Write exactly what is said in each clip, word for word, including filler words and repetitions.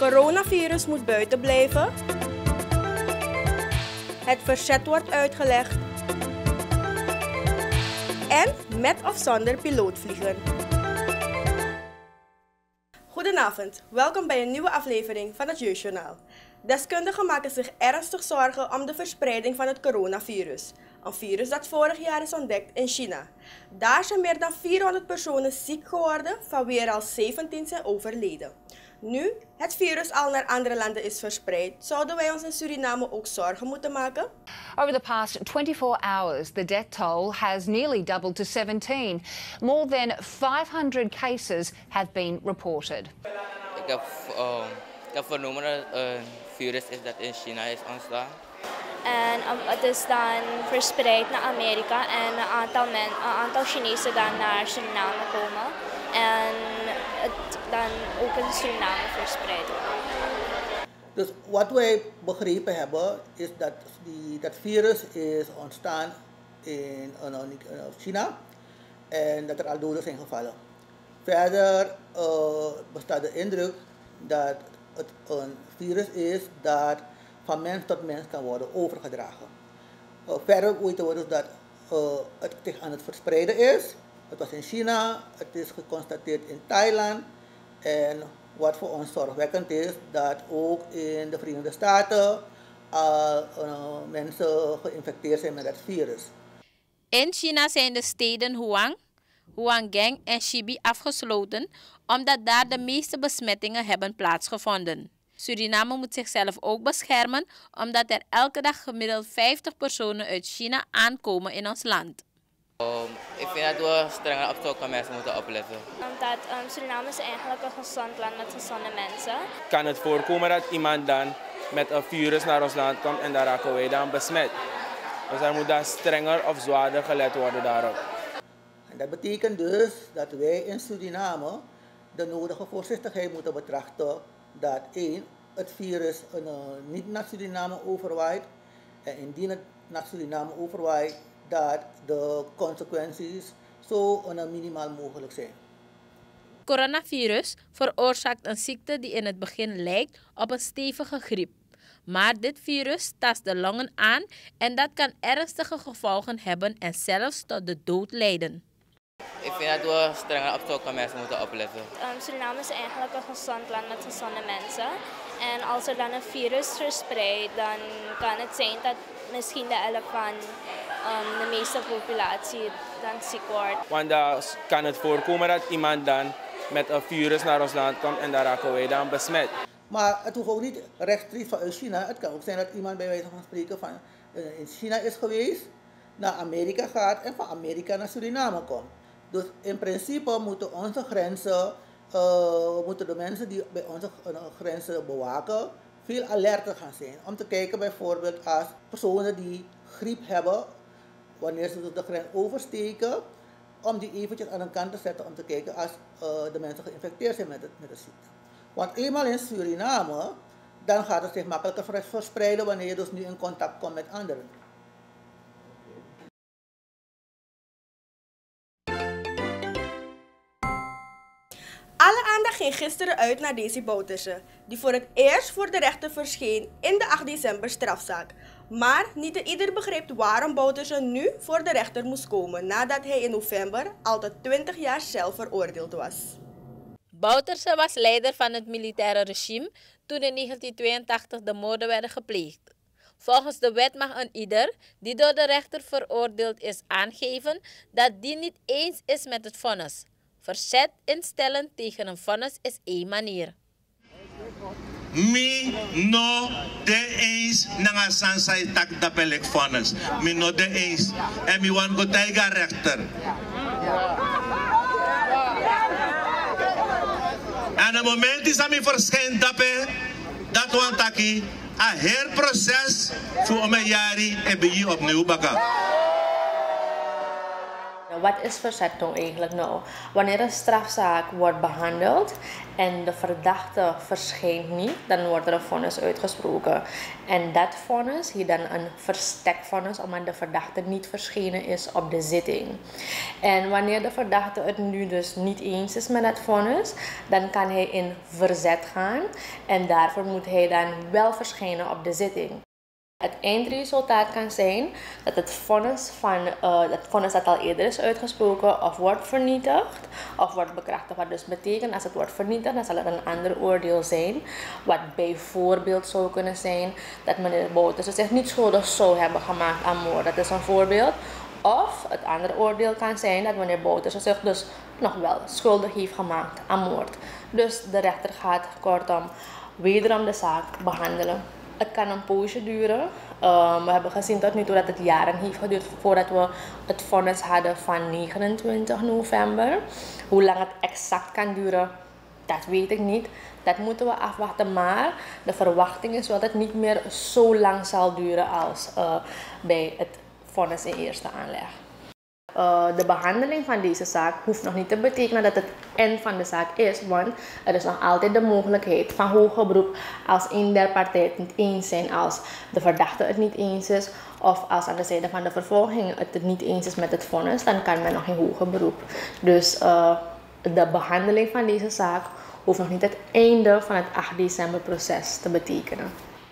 Coronavirus moet buiten blijven. Het verzet wordt uitgelegd. En met of zonder pilootvliegen. Goedenavond, welkom bij een nieuwe aflevering van het Jeugdjournaal. Deskundigen maken zich ernstig zorgen om de verspreiding van het coronavirus. Een virus dat vorig jaar is ontdekt in China. Daar zijn meer dan vierhonderd personen ziek geworden, van wie er al zeventien zijn overleden. Nu het virus al naar andere landen is verspreid, zouden wij ons in Suriname ook zorgen moeten maken? Over the past twenty-four hours, the death toll has nearly doubled to seventeen. More than five hundred cases have been reported. Ik heb, uh, ik heb vernomen dat een virus is dat in China is ontstaan. En um, het is dan verspreid naar Amerika en een aantal, men, een aantal Chinezen dan naar Suriname komen. En het dan ook in Suriname verspreid wordt. Dus wat wij begrepen hebben is dat die, dat virus is ontstaan in, in, in China en dat er al doden zijn gevallen. Verder uh, bestaat de indruk dat het een virus is dat van mens tot mens kan worden overgedragen. Uh, verder weten we dus dat uh, het zich aan het verspreiden is. Het was in China, het is geconstateerd in Thailand en wat voor ons zorgwekkend is, dat ook in de Verenigde Staten al uh, mensen geïnfecteerd zijn met het virus. In China zijn de steden Huang, Huanggang en Xibi afgesloten, omdat daar de meeste besmettingen hebben plaatsgevonden. Suriname moet zichzelf ook beschermen, omdat er elke dag gemiddeld vijftig personen uit China aankomen in ons land. Um, ik vind dat we strenger op zulke mensen moeten opletten. Omdat um, Suriname is eigenlijk een gezond land met gezonde mensen. Kan het voorkomen dat iemand dan met een virus naar ons land komt en daar raken wij dan besmet. Dus er moet dan strenger of zwaarder gelet worden daarop. En dat betekent dus dat wij in Suriname de nodige voorzichtigheid moeten betrachten dat één, het virus uh, niet naar Suriname overwaait en indien het naar Suriname overwaait, dat de consequenties zo uh, minimaal mogelijk zijn. Coronavirus veroorzaakt een ziekte die in het begin lijkt op een stevige griep. Maar dit virus tast de longen aan en dat kan ernstige gevolgen hebben en zelfs tot de dood leiden. Ik vind dat we strenger op zulke mensen moeten opletten. Um, Suriname is eigenlijk een gezond land met gezonde mensen. En als er dan een virus verspreidt, dan kan het zijn dat misschien de helft van um, de meeste populatie dan ziek wordt. Want dan kan het voorkomen dat iemand dan met een virus naar ons land komt en daar raken wij dan besmet. Maar het hoeft ook niet rechtstreeks vanuit China. Het kan ook zijn dat iemand bij wijze van spreken van uh, in China is geweest, naar Amerika gaat en van Amerika naar Suriname komt. Dus in principe moeten onze grenzen, uh, moeten de mensen die bij onze uh, grenzen bewaken, veel alerter gaan zijn. Om te kijken bijvoorbeeld als personen die griep hebben, wanneer ze de grens oversteken, om die eventjes aan de kant te zetten om te kijken als uh, de mensen geïnfecteerd zijn met, het, met de ziekte. Want eenmaal in Suriname, dan gaat het zich makkelijker verspreiden wanneer je dus nu in contact komt met anderen. Alle aandacht ging gisteren uit naar Daisy Bouterse, die voor het eerst voor de rechter verscheen in de acht december strafzaak. Maar niet ieder begreep waarom Bouterse nu voor de rechter moest komen nadat hij in november al tot twintig jaar cel veroordeeld was. Bouterse was leider van het militaire regime toen in negentien tweeëntachtig de moorden werden gepleegd. Volgens de wet mag een ieder die door de rechter veroordeeld is aangeven dat die niet eens is met het vonnis. Verzet instellen tegen een vonnis is één manier. Mi no de eens nanga sansai tak dapelek vonnis. Mi no de eens. En mi wan go taiga rechter. En het moment is dat mi verschijnt dape, dat wan taki, a heel proces voor mijn jari en bij je opnieuw bakken. Wat is verzet nou eigenlijk nou? Wanneer een strafzaak wordt behandeld en de verdachte verschijnt niet, dan wordt er een vonnis uitgesproken. En dat vonnis, hier dan een verstekvonnis, omdat de verdachte niet verschenen is op de zitting. En wanneer de verdachte het nu dus niet eens is met dat vonnis, dan kan hij in verzet gaan en daarvoor moet hij dan wel verschijnen op de zitting. Het eindresultaat kan zijn dat het vonnis van uh, het vonnis dat al eerder is uitgesproken of wordt vernietigd of wordt bekrachtigd. Wat dus betekent als het wordt vernietigd, dan zal er een ander oordeel zijn. Wat bijvoorbeeld zou kunnen zijn dat meneer Bouterse zich niet schuldig zou hebben gemaakt aan moord. Dat is een voorbeeld. Of het andere oordeel kan zijn dat meneer Bouterse zich dus nog wel schuldig heeft gemaakt aan moord. Dus de rechter gaat kortom wederom de zaak behandelen. Het kan een poosje duren. Um, we hebben gezien tot nu toe dat het jaren heeft geduurd voordat we het vonnis hadden van negenentwintig november. Hoe lang het exact kan duren, dat weet ik niet. Dat moeten we afwachten, maar de verwachting is wel dat het niet meer zo lang zal duren als uh, bij het vonnis in eerste aanleg. Uh, de behandeling van deze zaak hoeft nog niet te betekenen dat het eind van de zaak is, want er is nog altijd de mogelijkheid van hoger beroep als een der partijen het niet eens zijn, als de verdachte het niet eens is of als aan de zijde van de vervolging het niet eens is met het vonnis, dan kan men nog in hoger beroep. Dus uh, de behandeling van deze zaak hoeft nog niet het einde van het acht december proces te betekenen.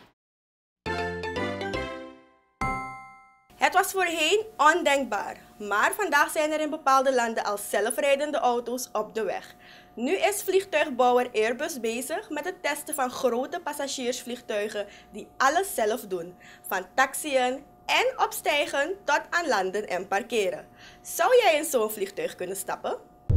Het was voorheen ondenkbaar, maar vandaag zijn er in bepaalde landen al zelfrijdende auto's op de weg. Nu is vliegtuigbouwer Airbus bezig met het testen van grote passagiersvliegtuigen die alles zelf doen, van taxiën en opstijgen tot aan landen en parkeren. Zou jij in zo'n vliegtuig kunnen stappen?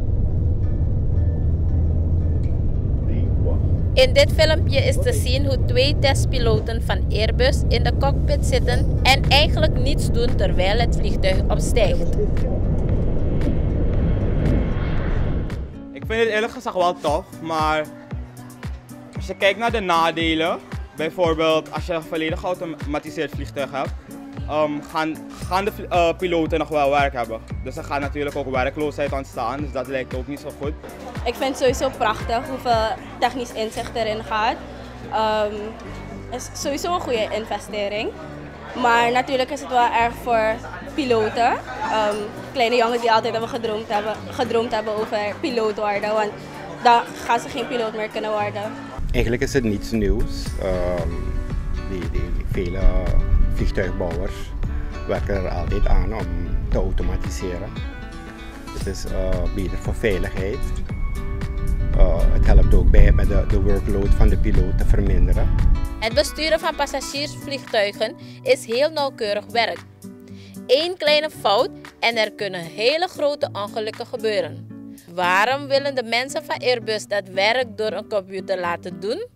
In dit filmpje is te zien hoe twee testpiloten van Airbus in de cockpit zitten en eigenlijk niets doen terwijl het vliegtuig opstijgt. Ik vind het eerlijk gezegd wel tof, maar als je kijkt naar de nadelen, bijvoorbeeld als je een volledig geautomatiseerd vliegtuig hebt, um, gaan, gaan de uh, piloten nog wel werk hebben. Dus er gaat natuurlijk ook werkloosheid ontstaan, dus dat lijkt ook niet zo goed. Ik vind het sowieso prachtig hoeveel technisch inzicht erin gaat. Um, het is sowieso een goede investering. Maar natuurlijk is het wel erg voor piloten. Um, kleine jongens die altijd hebben gedroomd hebben, gedroomd hebben over piloot worden. Want dan gaan ze geen piloot meer kunnen worden. Eigenlijk is het niets nieuws. Um, die, die vele vliegtuigbouwers werken er altijd aan om te automatiseren. Het is uh, beter voor veiligheid. Uh, het helpt ook bij met de, de workload van de piloot te verminderen. Het besturen van passagiersvliegtuigen is heel nauwkeurig werk. Eén kleine fout en er kunnen hele grote ongelukken gebeuren. Waarom willen de mensen van Airbus dat werk door een computer laten doen?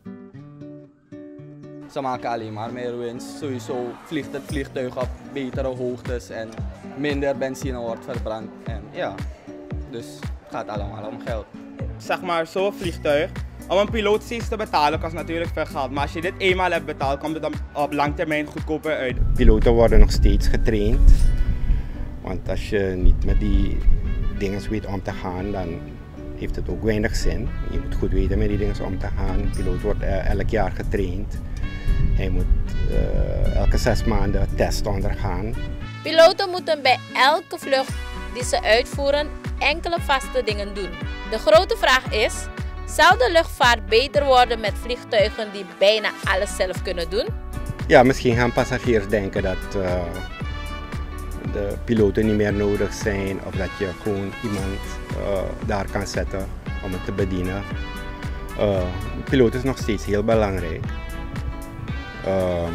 Ze maken alleen maar meer winst. Sowieso vliegt het vliegtuig op betere hoogtes en minder benzine wordt verbrand. En ja, dus het gaat allemaal om geld. Zeg maar, zo'n vliegtuig, om een piloot steeds te betalen kost natuurlijk veel geld. Maar als je dit eenmaal hebt betaald, komt het dan op lang termijn goedkoper uit. Piloten worden nog steeds getraind. Want als je niet met die dingen weet om te gaan, dan heeft het ook weinig zin. Je moet goed weten met die dingen om te gaan. Een piloot wordt elk jaar getraind. Hij moet uh, elke zes maanden test ondergaan. Piloten moeten bij elke vlucht die ze uitvoeren enkele vaste dingen doen. De grote vraag is, zal de luchtvaart beter worden met vliegtuigen die bijna alles zelf kunnen doen? Ja, misschien gaan passagiers denken dat uh, de piloten niet meer nodig zijn of dat je gewoon iemand uh, daar kan zetten om het te bedienen. Uh, de piloot is nog steeds heel belangrijk. Um,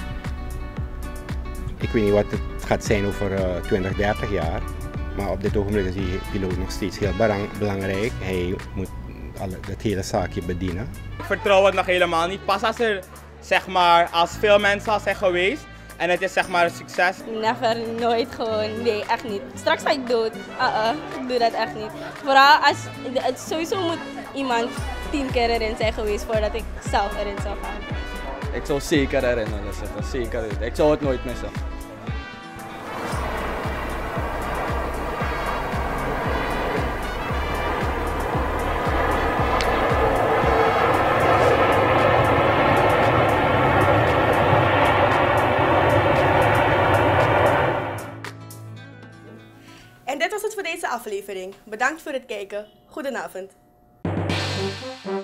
ik weet niet wat het gaat zijn over uh, twintig, dertig jaar, maar op dit ogenblik is die piloot nog steeds heel belangrijk. Hij moet het hele zaakje bedienen. Ik vertrouw het nog helemaal niet. Pas als er, zeg maar, als veel mensen al zijn geweest en het is zeg maar een succes. Never, nooit gewoon, nee, echt niet. Straks ga ik dood. Uh-uh, ik doe dat echt niet. Vooral als, het sowieso moet iemand tien keer erin zijn geweest voordat ik zelf erin zou gaan. Ik zou zeker erin willen zitten, zeker. Ik zou het nooit missen. deze aflevering. Bedankt voor het kijken. Goedenavond.